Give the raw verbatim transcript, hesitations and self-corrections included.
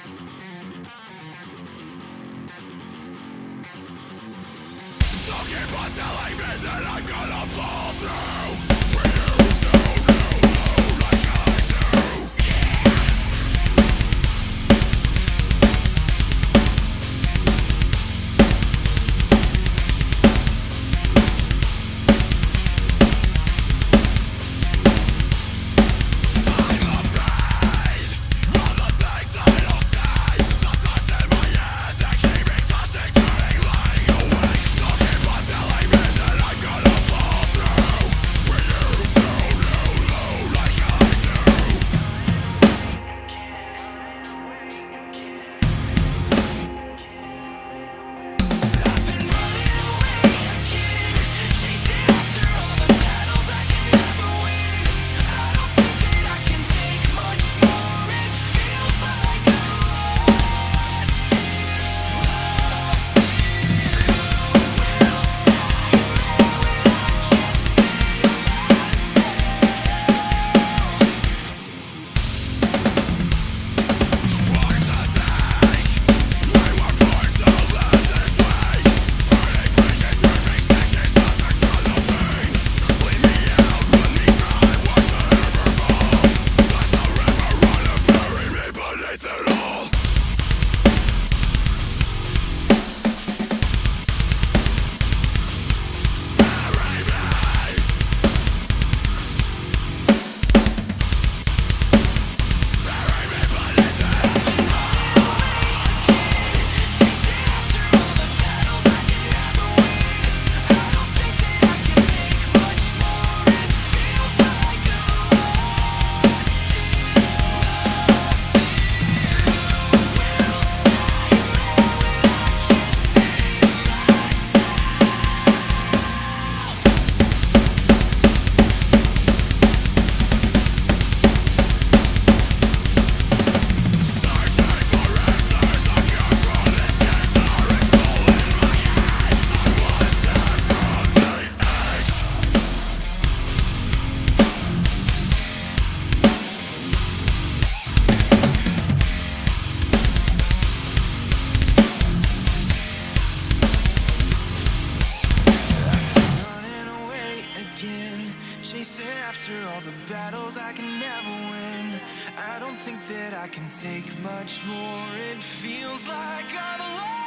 So keep on telling me that I'm gonna fall through. For you don't know like I do. I'm afraid of the things I don't say. The thoughts in my head that keep me tossing, turning, lying awake. So keep on telling me that I'm gonna fall through. For you don't know like I do. I've been running away again, chasing after all the battles I can never win. I don't think that I can take much more. It feels like I'm lost in love. Who will save me when I can't save myself? Why is the thing we were born to live this way? Burning bridges, ripping stitches, nothing for the pain. Leave me out, let me cry, watch the river fall. Let the river run and bury me beneath it all. Bury me. Bury me beneath it. Chasing after all the battles I can never win. I don't think that I can take much more. It feels like I'm lost in love. Who will save me when I can't save Searching for answers, I can't run escape. There is hole in my head. I'm one step from the edge. Running away again, chasing after all the battles I can never win. I don't think that I can take much more. It feels like I'm alone.